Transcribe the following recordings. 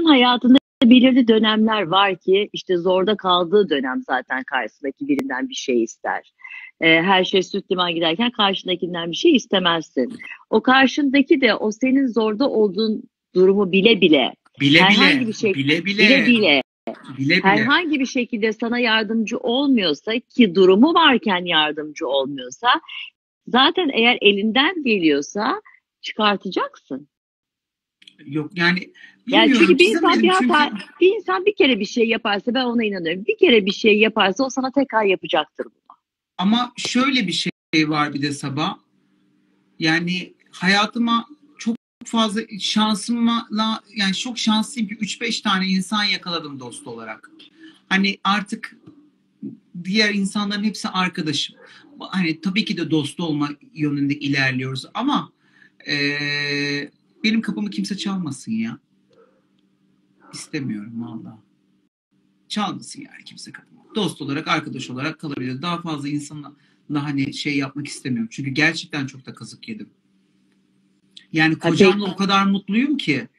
hayatında belirli dönemler var ki işte zorda kaldığı dönem zaten karşısındaki birinden bir şey ister. Her şey süt liman giderken karşındakinden bir şey istemezsin. O karşındaki de o senin zorda olduğun durumu bile bile Bile herhangi bile, bir şey bile bile bile, bile bile bile. herhangi bir şekilde sana yardımcı olmuyorsa, ki durumu varken yardımcı olmuyorsa, zaten eğer elinden geliyorsa çıkartacaksın. Yok yani Yani bilmiyorum, çünkü bir insan bir çizemedim çünkü. hata, bir insan bir kere bir şey yaparsa, ben ona inanıyorum. Bir kere bir şey yaparsa o sana tekrar yapacaktır bunu. Ama şöyle bir şey var bir de Sabah. Yani hayatıma çok fazla şansımla, yani çok şanslıyım ki 3-5 tane insan yakaladım dost olarak. Hani artık diğer insanların hepsi arkadaşım. Hani tabii ki de dost olma yönünde ilerliyoruz ama benim kapımı kimse çalmasın ya. İstemiyorum valla. Çalmasın yani kimse kapımı. Dost olarak, arkadaş olarak kalabilir. Daha fazla insanla hani şey yapmak istemiyorum. Çünkü gerçekten çok da kazık yedim. Yani kocamla o kadar mutluyum ki.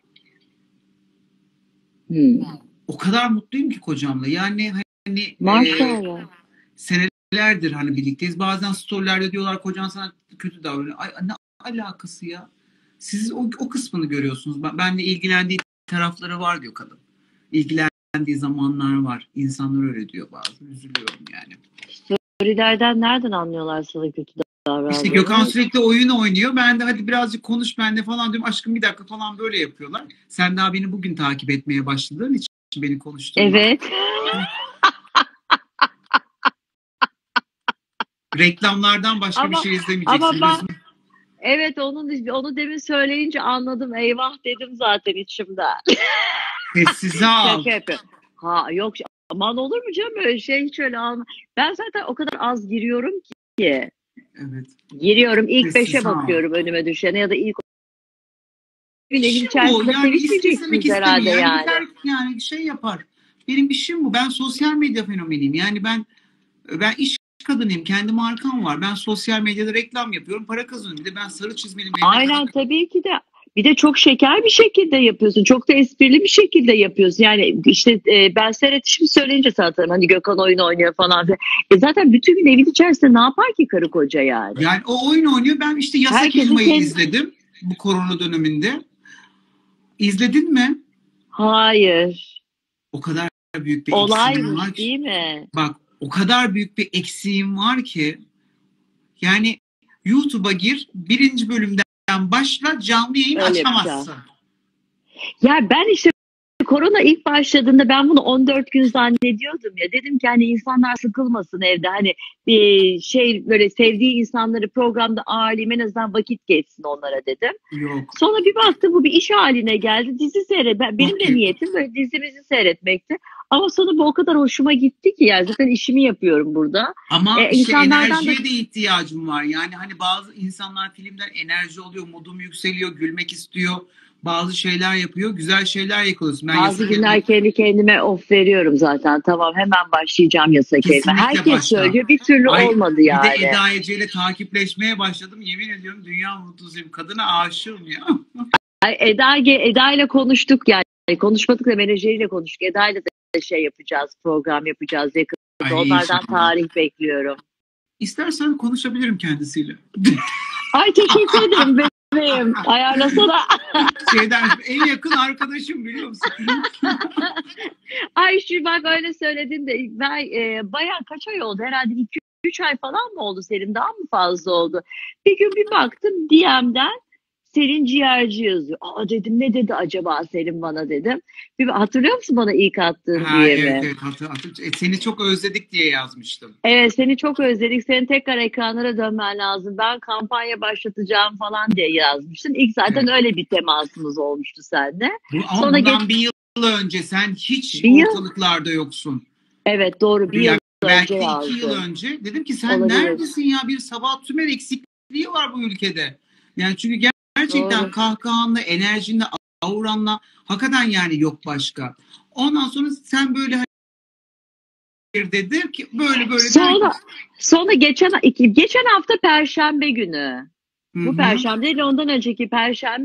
O kadar mutluyum ki kocamla. Yani hani Maşallah. senelerdir hani birlikteyiz. Bazen storylerde diyorlar kocan sana kötü davranıyor. Ay, ne alakası ya? Siz o kısmını görüyorsunuz. Benle ilgilendiği tarafları var diyor kadın. İlgilendiği zamanlar var. İnsanlar öyle diyor bazen. Üzülüyorum yani. Storylerden nereden anlıyorlar sana kötü davrandığını? İşte Gökhan sürekli oyun oynuyor. Ben de hadi birazcık konuş benimle falan diyorum. Aşkım bir dakika falan böyle yapıyorlar. Sen daha beni bugün takip etmeye başladığın için beni konuşturma. Evet. Reklamlardan başka bir şey izlemeyeceksin. Evet, onu demin söyleyince anladım. Eyvah dedim zaten içimden. Sessize al. Şaka yapıyorum. Ha yok, aman olur mu canım, öyle şey hiç öyle alma. Ben zaten o kadar az giriyorum ki. Evet. Giriyorum ilk Sessize 5'e bakıyorum önüme düşene ya da ilk gün İşim içerisinde yani sevişmeyeceksiniz herhalde yani. Gider, yani şey yapar. Benim işim bu. Ben sosyal medya fenomeniyim. Yani ben iş kadınıyım. Kendi markam var. Ben sosyal medyada reklam yapıyorum. Para kazanıyorum. Bir de ben sarı çizmeli Mehmet. Aynen, tabii ki de. Bir de çok şeker bir şekilde yapıyorsun. Çok da esprili bir şekilde yapıyorsun. Yani işte ben seyretişimi söyleyince zaten hani Gökhan oyun oynuyor falan. Zaten bütün gün evin içerisinde ne yapar ki karı koca yani? Yani o oyun oynuyor. Ben işte Yasak Elma'yı izledim. Bu korona döneminde. İzledin mi? Hayır. O kadar büyük bir eksiğim var ki. Değil mi? Bak o kadar büyük bir eksiğim var ki. Yani YouTube'a gir. 1. bölümden başla, canlı yayın açamazsın. Ya ben işte korona ilk başladığında ben bunu 14 gün zannediyordum ya. Dedim ki hani insanlar sıkılmasın evde. Hani bir şey, böyle sevdiği insanları programda ağırlayayım, en azından vakit geçsin onlara dedim. Yok. Sonra bir baktım bu bir iş haline geldi. Dizi seyret. Benim de niyetim böyle dizimizi seyretmekti. Ama sonra bu o kadar hoşuma gitti ki, yani zaten işimi yapıyorum burada. Ama işte enerjiye de ihtiyacım var. Yani hani bazı insanlar filmden enerji alıyor, modum yükseliyor, gülmek istiyor. Bazı şeyler yapıyor, güzel şeyler yakalıyorsun. Bazı günler kendi kendime off veriyorum zaten. Tamam, hemen başlayacağım Yasak Elma. Herkes söylüyor, bir türlü olmadı yani. Bir de Eda Ece ile takipleşmeye başladım. Yemin ediyorum dünya mutlusuyum. Kadına aşığım ya. Ay, Eda ile konuştuk yani. Konuşmadık da menajeriyle konuştuk. Eda ile de şey yapacağız, program yapacağız yakında. Onlardan tarih bekliyorum. İstersen konuşabilirim kendisiyle. Ay teşekkür ederim bebeğim. Ayarlasana. En yakın arkadaşım, biliyor musun? Ay şu bak öyle söyledin de ben bayağı kaç ay oldu herhalde, 2-3 ay falan mı oldu Selim, daha mı fazla oldu? Bir gün bir baktım DM'den Selin Ciğerci yazıyor. Aa dedim, ne dedi acaba Selim bana dedim. Hatırlıyor musun bana ilk attığın DM'i? Evet hatırladım. Seni çok özledik diye yazmıştım. Evet, seni çok özledik. Senin tekrar ekranlara dönmen lazım. Ben kampanya başlatacağım falan diye yazmıştın. İlk zaten öyle bir temasımız olmuştu seninle. Ama bundan bir yıl önce sen hiç ortalıklarda yoksun. Evet doğru, bir yıl belki önce de 2 yıl önce. Dedim ki sen neredesin ya? Bir Sabah Tümer eksikliği var bu ülkede. Yani çünkü gerçekten kahkahanla, enerjinle, auranla hakikaten yani yok başka. Ondan sonra sen böyle dedi ki böyle sonra geçen hafta Perşembe günü. Bu Perşembe değil, ondan önceki Perşembe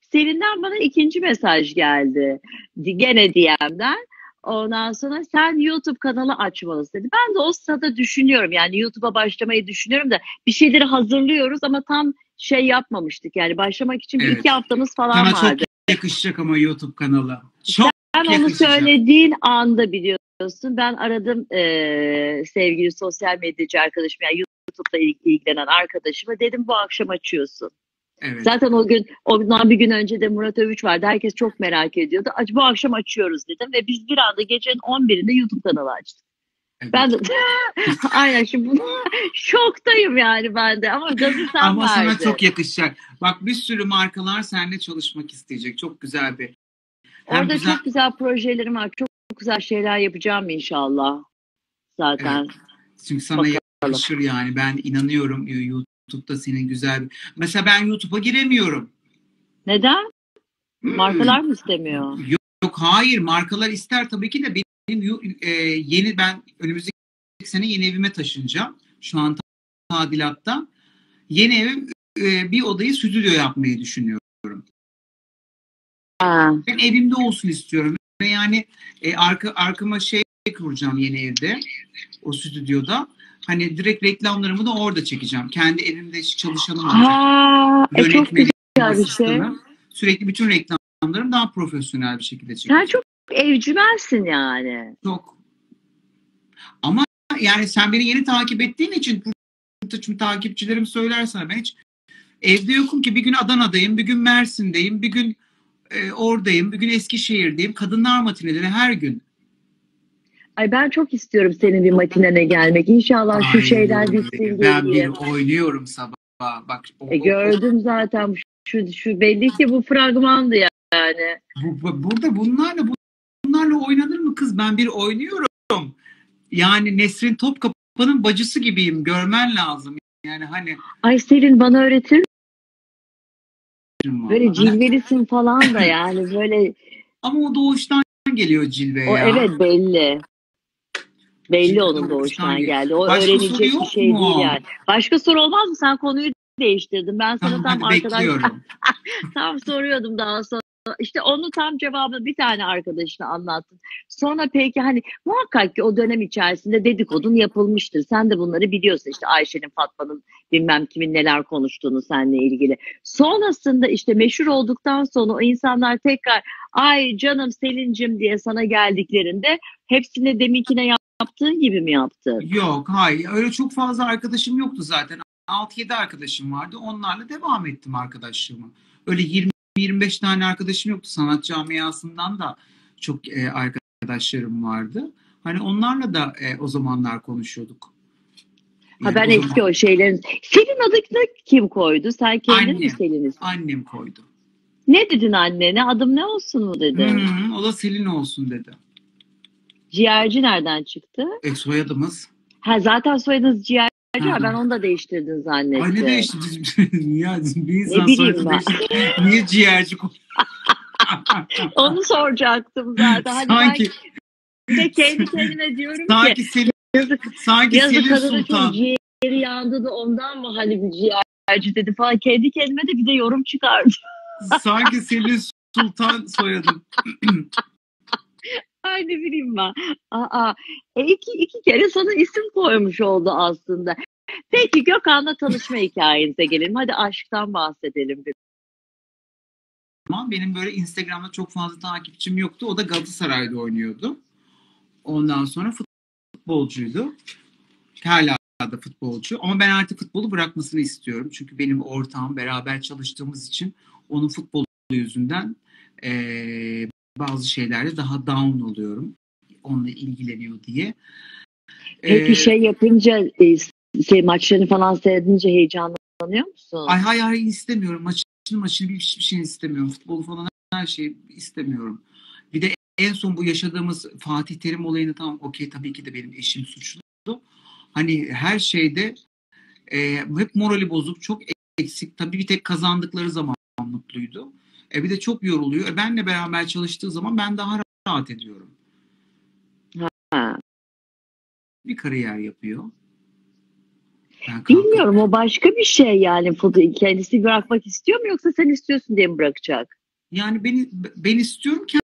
Selin'den bana ikinci mesaj geldi. Gene DM'den. Ondan sonra sen YouTube kanalı açmalısın dedi. Ben de o sırada düşünüyorum. Yani YouTube'a başlamayı düşünüyorum da bir şeyleri hazırlıyoruz ama tam şey yapmamıştık. Yani başlamak için bir Evet. iki haftamız falan Sana çok vardı. yakışacak ama YouTube kanalı. Çok Ben onu yakışacak. söylediğin anda biliyorsun. Ben aradım sevgili sosyal medyacı arkadaşım, yani YouTube'la ilgilenen arkadaşıma. Dedim bu akşam açıyorsun. Evet. Zaten ondan bir gün önce de Murat Övüç vardı. Herkes çok merak ediyordu. Bu akşam açıyoruz dedim ve biz bir anda gecenin 11'inde YouTube kanalı açtık. Evet. Ben de aynen şimdi bunu şoktayım yani ben de, ama gazı sen Ama verdin. sana çok yakışacak. Bak bir sürü markalar seninle çalışmak isteyecek. Çok güzel bir. Orada çok güzel projelerim var. Çok güzel şeyler yapacağım inşallah. Zaten. Evet. Çünkü sana yakışır yani. Ben inanıyorum YouTube'da senin güzel bir... Mesela ben YouTube'a giremiyorum. Neden? Markalar mı istemiyor? Yok hayır. Markalar ister tabii ki de benim ben önümüzdeki sene yeni evime taşınacağım. Şu an tadilatta. Yeni evim bir odayı stüdyo yapmayı düşünüyorum. Ben evimde olsun istiyorum. Ve yani arkama şey kuracağım yeni evde. O stüdyoda. Hani direkt reklamlarımı da orada çekeceğim. Kendi evimde çalışanım olacak. Çok güzel bir şey. Sürekli bütün reklamlarım daha profesyonel bir şekilde çekeceğim. Sen çok evcimensin yani. Çok. Ama yani sen beni yeni takip ettiğin için takipçilerim söyler sana. Ben hiç evde yokum ki. Bir gün Adana'dayım, bir gün Mersin'deyim, bir gün oradayım, bir gün Eskişehir'deyim. Kadınlar matineleri her gün. Ay ben çok istiyorum senin bir matinene gelmek. İnşallah şu şeyler bitsin ben diye. Ben oynuyorum sabah. Bak. Gördüm zaten. Şu belli ki bu fragmandı yani. Burada bunlarla oynanır mı kız? Ben bir oynuyorum. Yani Nesrin Topkapı'nın bacısı gibiyim. Görmen lazım. Yani hani. Ay Selin bana öğretir. Böyle cilvelisin falan da yani böyle. Ama o doğuştan geliyor cilve ya. O evet belli. Belli onun doğuştan geldi. O başka öğrenilecek bir şey mu? değil yani. Başka soru olmaz mı? Sen konuyu değiştirdin. Ben sana tam bekliyorum. tam soruyordum daha sonra. İşte onu tam cevabını bir tane arkadaşına anlattın. Sonra peki hani muhakkak ki o dönem içerisinde dedikodun yapılmıştır. Sen de bunları biliyorsun, işte Ayşe'nin, Fatma'nın, bilmem kimin neler konuştuğunu seninle ilgili. Sonrasında işte meşhur olduktan sonra o insanlar tekrar ay canım Selin'cim diye sana geldiklerinde hepsine deminkine yaptığın gibi mi yaptın? Yok hayır, öyle çok fazla arkadaşım yoktu zaten. 6-7 arkadaşım vardı. Onlarla devam ettim arkadaşlığımı. Öyle 20-25 tane arkadaşım yoktu. Sanat camiasından da çok arkadaşlarım vardı. Hani onlarla da o zamanlar konuşuyorduk. Yani ben eski o şeylerin... Selin adını kim koydu? Sen kendin mi Selin'iz? Annem koydu. Ne dedin annene? Adım ne olsun mu dedin? O da Selin olsun dedi. Ciğerci nereden çıktı? Soyadımız. Zaten soyadınız ciğerci. Ben onu da değiştirdin zannettim. Ay ne değiştirdin? Ya bir insan ne bileyim ben. Niye ciğerci Onu soracaktım zaten. Hani sanki ben kendi kendime diyorum sanki ki Selin, yazık Selin Sultan. Çok ciğeri yandı da ondan mı hani bir ciğerci dedi falan. Kendi kendime de bir de yorum çıkardı. Sanki Selin Sultan soyadım. Ay ne bileyim ben. İki kere sana isim koymuş oldu aslında. Peki Gökhan'la tanışma hikayenize gelelim. Hadi aşktan bahsedelim bir. Benim böyle Instagram'da çok fazla takipçim yoktu. O da Galatasaray'da oynuyordu. Ondan sonra futbolcuydu. Hala da futbolcu. Ama ben artık futbolu bırakmasını istiyorum. Çünkü benim ortağım, beraber çalıştığımız için onun futbolu yüzünden bazı şeylerde daha down oluyorum. Onunla ilgileniyor diye. Peki şey yapınca maçlarını falan seyredince heyecanlanıyor musun? Hayır istemiyorum. Maçını hiçbir şey istemiyorum. Futbolu falan her şeyi istemiyorum. Bir de en son bu yaşadığımız Fatih Terim olayını okey tabii ki de benim eşim suçlu. Hani her şeyde hep morali bozuk, çok eksik. Tabii bir tek kazandıkları zaman mutluydu. Bir de çok yoruluyor. Benle beraber çalıştığı zaman ben daha rahat ediyorum. Bir kariyer yapıyor. Bilmiyorum, o başka bir şey yani. Kendisi bırakmak istiyor mu yoksa sen istiyorsun diye mi bırakacak? Yani ben istiyorum